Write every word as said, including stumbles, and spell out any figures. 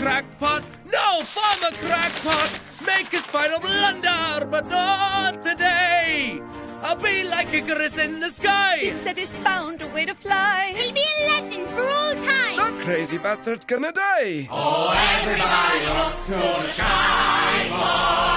crackpot, no former crackpot, make his final blunder, but not today. I'll be like Icarus in the sky. He said he's found a way to fly. He'll be a legend for all time. That crazy bastard's gonna die. Oh, everybody look to the sky for